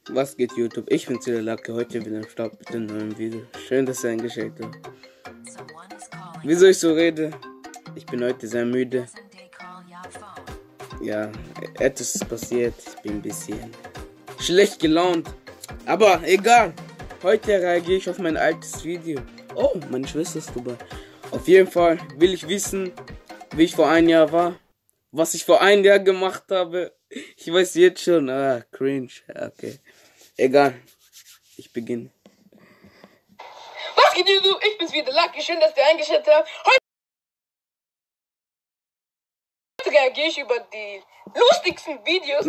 Was geht YouTube? Ich bin's wieder Lucky, heute wieder am Start mit dem neuen Video. Schön, dass ihr eingeschaltet habt. Wieso ich so rede? Ich bin heute sehr müde. Ja, etwas ist passiert. Ich bin ein bisschen schlecht gelaunt. Aber egal. Heute reagiere ich auf mein altes Video. Oh, meine Schwester ist dabei. Auf jeden Fall will ich wissen, wie ich vor einem Jahr war. Was ich vor einem Jahr gemacht habe. Ich weiß jetzt schon. Cringe. Okay. Egal. Ich beginne. Was geht ihr so? Ich bin's wieder, Lucky. Schön, dass ihr eingeschaltet habt. Heute reagiere ich über die lustigsten Videos.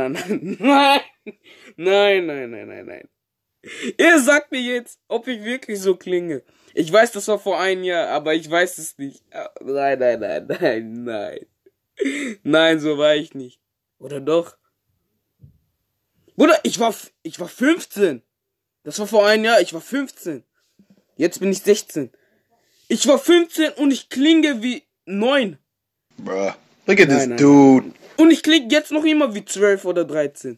Nein. Ihr sagt mir jetzt, ob ich wirklich so klinge. Ich weiß, das war vor einem Jahr, aber ich weiß es nicht. Nein. Nein, so war ich nicht. Oder doch? Bruder, ich war 15. Das war vor einem Jahr, ich war 15. Jetzt bin ich 16. Ich war 15 und ich klinge wie 9. Bruh, look at this dude. Und ich klinge jetzt noch immer wie 12 oder 13.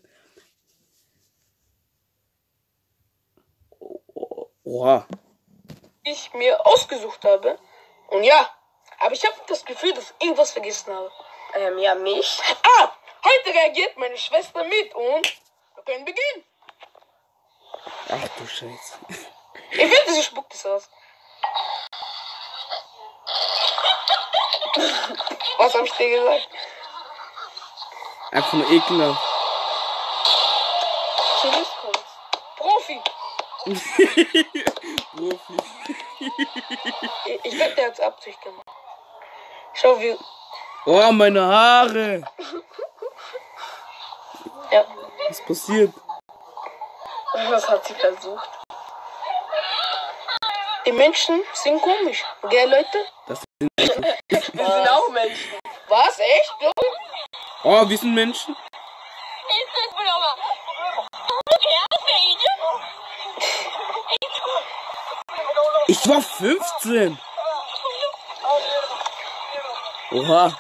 Oha. Ich mir ausgesucht habe. Und ja, aber ich habe das Gefühl, dass ich irgendwas vergessen habe. Ja, mich. Heute reagiert meine Schwester mit und wir können beginnen. Ach du Scheiße. Ich finde, sie spuckt es aus. Was habe ich dir gesagt? Einfach nur ekelhaft. Profi. Profi. Ich wette, der hat's Absicht gemacht. Schau wie... Oh, meine Haare. Ja. Was passiert? Was hat sie versucht? Die Menschen sind komisch. Gell, Leute? Das sind Menschen. Wir sind auch Menschen. Was? Echt? Oh, wir sind Menschen? Ich war 15. Oha.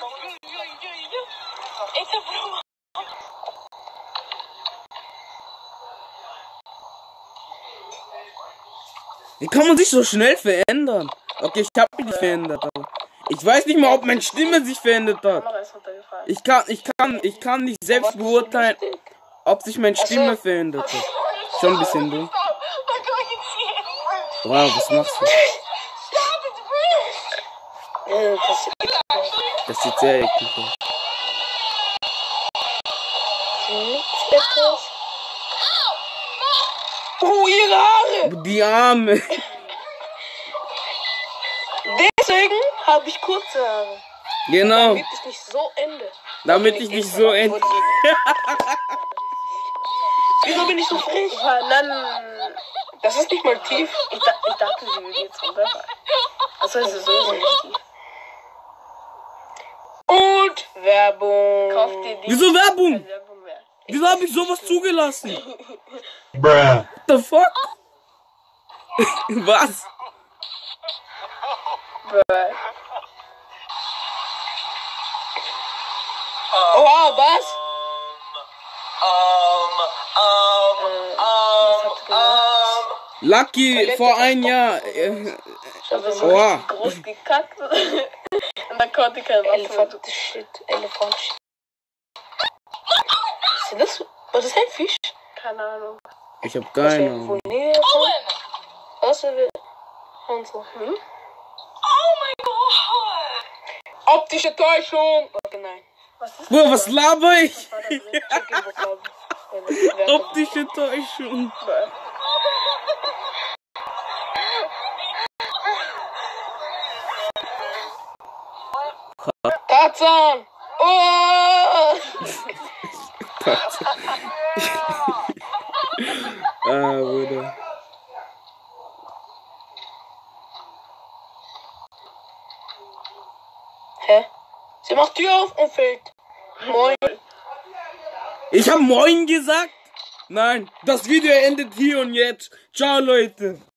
Wie kann man sich so schnell verändern? Okay, ich habe mich verändert, aber ich weiß nicht mal, ob meine Stimme sich verändert hat. Ich kann nicht selbst beurteilen, ob sich meine Stimme verändert hat. Schon ein bisschen dumm. Wow, was machst du? Das sieht sehr eklig aus. Oh, ihre Haare! Die Arme! Deswegen habe ich kurze Haare. Genau. Damit ich nicht so ende. Wieso bin ich so frech? Das ist nicht mal tief. Ich dachte, sie will jetzt runterfallen. Das heißt, es ist so nicht tief. Und Werbung. Kauft dir die. Wieso Werbung? Wieso habe ich sowas zugelassen? Bruh. What the fuck? Was? Wow, was? Lucky, vor einem Jahr. Ich habe so Oha. groß gekackt. Und dann konnte ich kein Elefant Shit. Ist das? Was ist ein Fisch? Keine Ahnung. Ich habe keine Ahnung. Was will und so. Oh mein Gott. Optische Täuschung. Okay, nein. Bro, was laber ich? Optische. Optische Täuschung. Tarzan. Oh! Bruder. Hä? Sie macht Tür auf und fällt. Moin. Ich hab Moin gesagt? Nein, das Video endet hier und jetzt. Ciao, Leute.